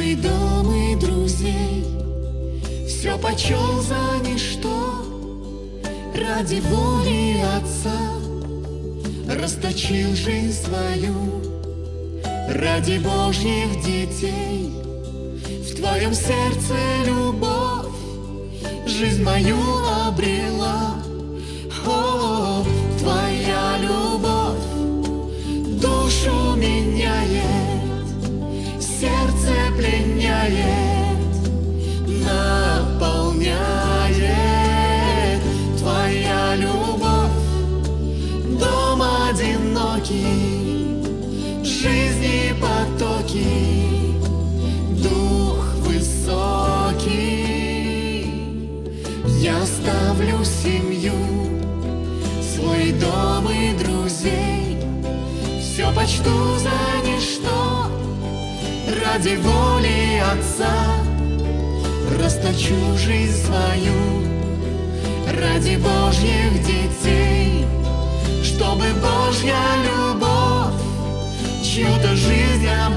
свой дом и друзей все почел за ничто, ради воли Отца расточил жизнь свою, ради Божьих детей. В Твоем сердце любовь жизнь мою обрела. О, Твоя любовь душу меняет, сердце пленяет, наполняет. Твоя любовь дом одинокий, жизни потоки, дух высокий. Я ставлю семью, свой дом и друзей, все почту за ничто, ради воли Отца расточу жизнь свою, ради Божьих детей, чтобы Божья любовь чью-то жизнь